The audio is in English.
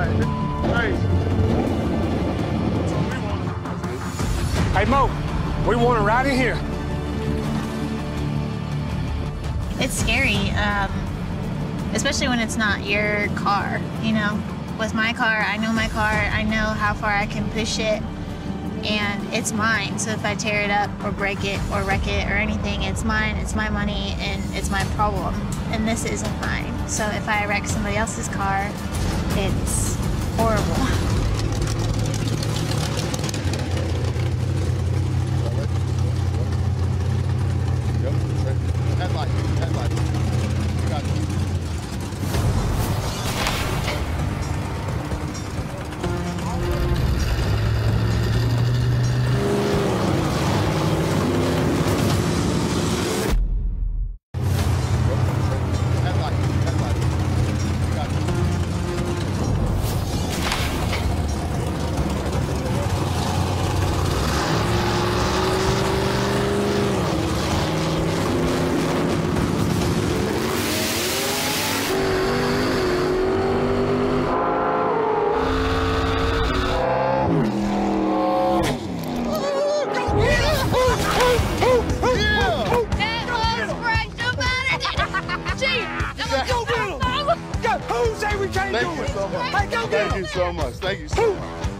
Hey, Mo, we want to ride in here. It's scary, especially when it's not your car, you know? With my car, I know my car, I know how far I can push it, and it's mine. So if I tear it up or break it or wreck it or anything, it's mine, it's my money, and it's my problem. And this isn't mine. So if I wreck somebody else's car, it's horrible. Headlight. You got it. Thank you so much. Thank you so much.